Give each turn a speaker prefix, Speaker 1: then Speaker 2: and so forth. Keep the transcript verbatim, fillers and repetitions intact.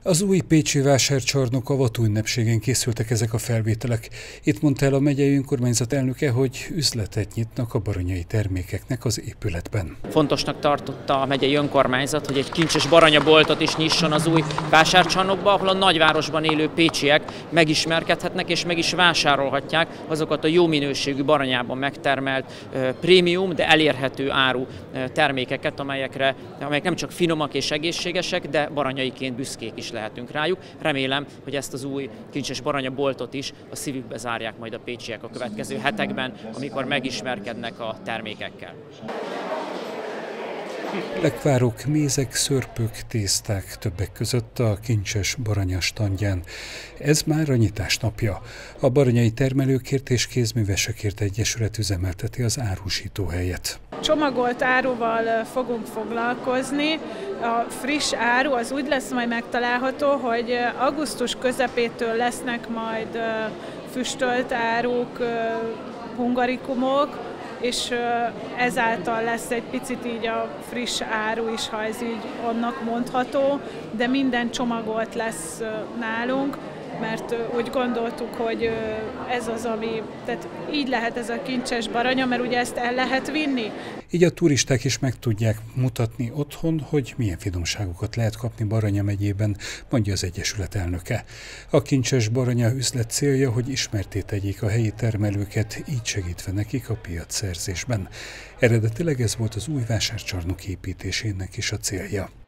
Speaker 1: Az új pécsi vásárcsarnok avató ünnepségén készültek ezek a felvételek. Itt mondta el a megyei önkormányzat elnöke, hogy üzletet nyitnak a baranyai termékeknek az épületben.
Speaker 2: Fontosnak tartotta a megyei önkormányzat, hogy egy kincses baranyaboltot is nyisson az új vásárcsarnokba, ahol a nagyvárosban élő pécsiek megismerkedhetnek és meg is vásárolhatják azokat a jó minőségű baranyában megtermelt prémium, de elérhető áru termékeket, amelyekre, amelyek nem csak finomak és egészségesek, de baranyaiként büszkék is lehetünk rájuk. Remélem, hogy ezt az új kincses baranyaboltot is a szívükbe zárják majd a pécsiek a következő hetekben, amikor megismerkednek a termékekkel.
Speaker 1: Lekvárok, mézek, szörpök, tészták többek között a kincses baranya standján. Ez már a nyitás napja. A baranyai termelőkért és kézművesekért egyesület üzemelteti az árusítóhelyet.
Speaker 3: Csomagolt áruval fogunk foglalkozni. A friss áru az úgy lesz majd megtalálható, hogy augusztus közepétől lesznek majd füstölt áruk, hungarikumok, és ezáltal lesz egy picit így a friss áru is, ha ez így annak mondható, de minden csomagolt lesz nálunk, mert úgy gondoltuk, hogy ez az, ami, tehát így lehet ez a kincses baranya, mert ugye ezt el lehet vinni.
Speaker 1: Így a turisták is meg tudják mutatni otthon, hogy milyen finomságokat lehet kapni Baranya megyében, mondja az egyesület elnöke. A kincses baranya üzlet célja, hogy ismertté tegyék a helyi termelőket, így segítve nekik a piacszerzésben. Eredetileg ez volt az új vásárcsarnok építésének is a célja.